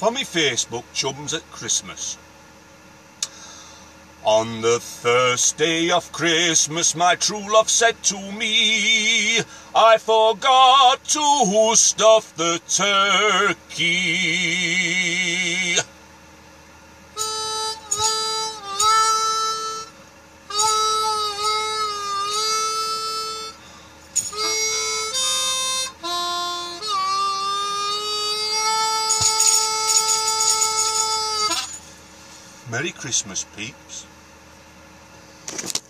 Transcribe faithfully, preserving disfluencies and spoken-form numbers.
on me Facebook, Chums at Christmas. On the first day of Christmas, my true love said to me, I forgot to stuff the turkey. Merry Christmas, peeps.